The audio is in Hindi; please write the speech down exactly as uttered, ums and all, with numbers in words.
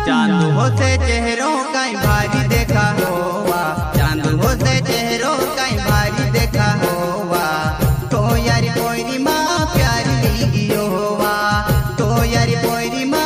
चांद हो से चेहरों कई भारी देखा होवा, चांद हो से चेहरों कई भारी देखा होवा। तो यारी पोयरी माँ प्यारी दी होवा, तो यारी पोयरी माँ